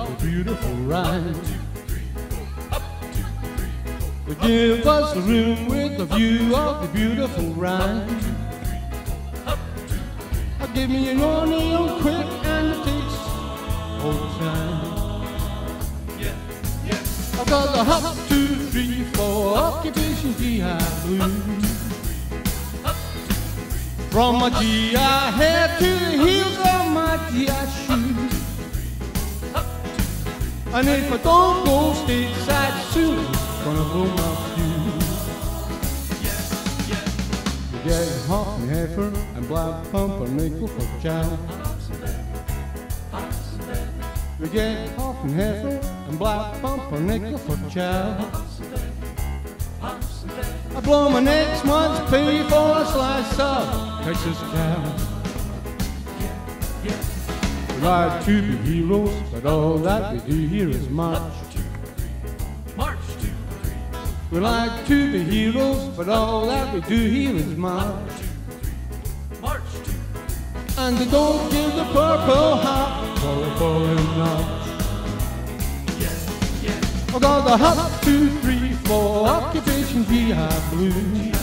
the beautiful ride. Give us a room with a view of the beautiful ride. Give me an onion quick and it takes all the time. I've got the hop, 2, 3, 4 occupation GI blues. From my GI head to the heels of my GI shoes. And if I don't go stateside soon, I'm gonna blow my fuse. You get hop and heifer and black pump and nickel for chow. We get hop and heifer and black pump and nickel for chow. I blow my next month's pay for a slice of Texas cow. We like to be heroes, but all that we do here is march. We like to be heroes, but all that we do here is march. And they don't give the Purple Heart for a falling notch. I got the hop, 2, 3, 4 occupation GI blues.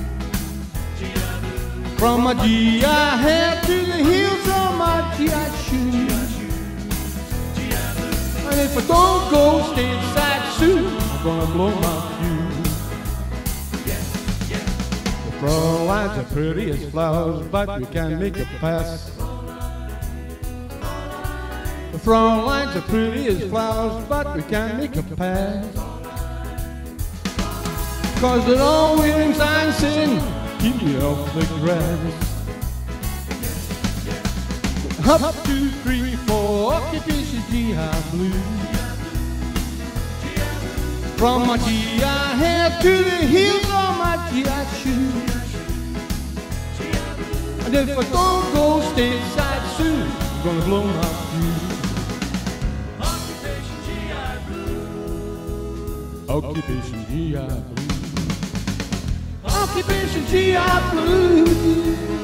From my GI head to the heels of my GI shoes. And if I don't go stateside soon, I'm gonna blow my fuse. The Frauleins are pretty as flowers, but we can't make a pass. The Frauleins are pretty as flowers, but we can't make a pass. 'Cause they're all wearing signs saying, keep me off the grass. Hop, 2, 3, 4 occupation GI blues. From my GI head to the heels of my GI shoes. And if I don't go stateside soon, I'm gonna blow my fuse. Occupation GI blues. Occupation GI blues. Occupation GI blues.